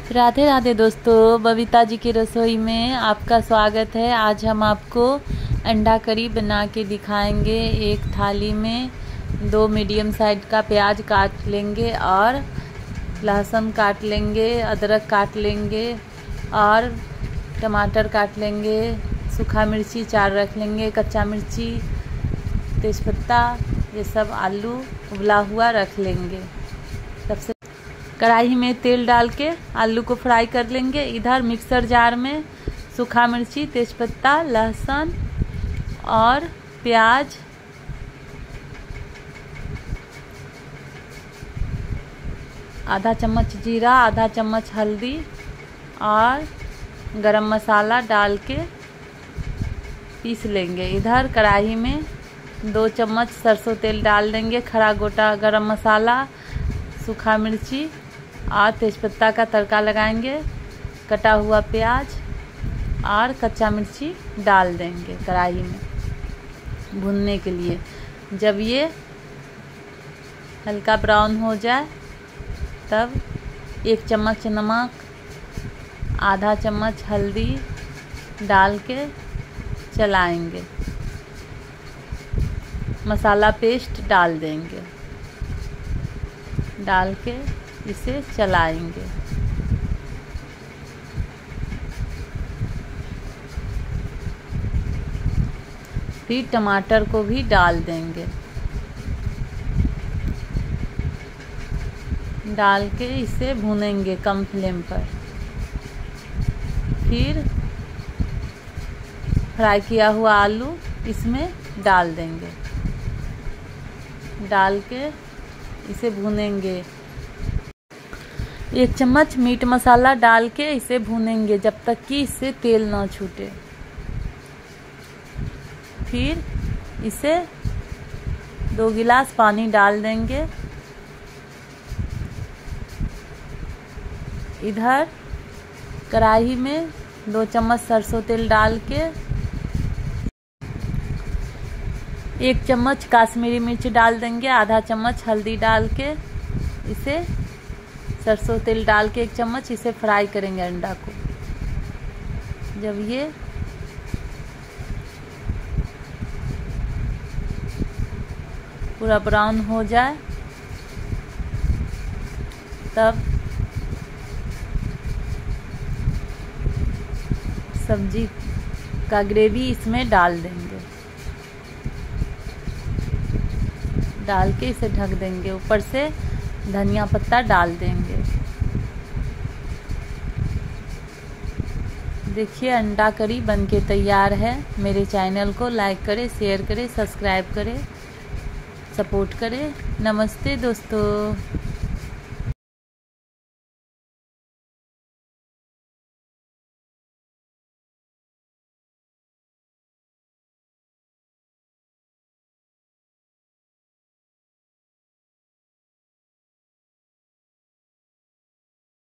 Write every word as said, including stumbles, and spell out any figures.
राधे राधे दोस्तों, बबीता जी की रसोई में आपका स्वागत है। आज हम आपको अंडा करी बना के दिखाएंगे। एक थाली में दो मीडियम साइज का प्याज काट लेंगे और लहसुन काट लेंगे, अदरक काट लेंगे और टमाटर काट लेंगे, सूखा मिर्ची चार रख लेंगे, कच्चा मिर्ची, तेज़पत्ता, ये सब आलू उबला हुआ रख लेंगे। सबसे कढ़ाई में तेल डाल के आलू को फ्राई कर लेंगे। इधर मिक्सर जार में सूखा मिर्ची, तेज़पत्ता, लहसुन और प्याज, आधा चम्मच जीरा, आधा चम्मच हल्दी और गरम मसाला डाल के पीस लेंगे। इधर कढ़ाई में दो चम्मच सरसों तेल डाल देंगे। खड़ा गोटा गरम मसाला, सूखा मिर्ची और तेज़पत्ता का तड़का लगाएंगे। कटा हुआ प्याज और कच्चा मिर्ची डाल देंगे कढ़ाई में भूनने के लिए। जब ये हल्का ब्राउन हो जाए तब एक चम्मच नमक, आधा चम्मच हल्दी डाल के चलाएंगे। मसाला पेस्ट डाल देंगे, डाल के इसे चलाएंगे। फिर टमाटर को भी डाल देंगे, डाल के इसे भूनेंगे कम फ्लेम पर। फिर फ्राई किया हुआ आलू इसमें डाल देंगे, डाल के इसे भूनेंगे। एक चम्मच मीट मसाला डाल के इसे भूनेंगे जब तक कि इससे तेल ना छूटे। फिर इसे दो गिलास पानी डाल देंगे। इधर कढ़ाई में दो चम्मच सरसों तेल डाल के एक चम्मच काश्मीरी मिर्च डाल देंगे, आधा चम्मच हल्दी डाल के इसे सरसों तेल डाल के एक चम्मच इसे फ्राई करेंगे अंडा को। जब ये पूरा ब्राउन हो जाए तब सब्जी का ग्रेवी इसमें डाल देंगे, डाल के इसे ढक देंगे। ऊपर से धनिया पत्ता डाल देंगे। देखिए अंडा करी बनके तैयार है। मेरे चैनल को लाइक करें, शेयर करें, सब्सक्राइब करें, सपोर्ट करें। नमस्ते दोस्तों।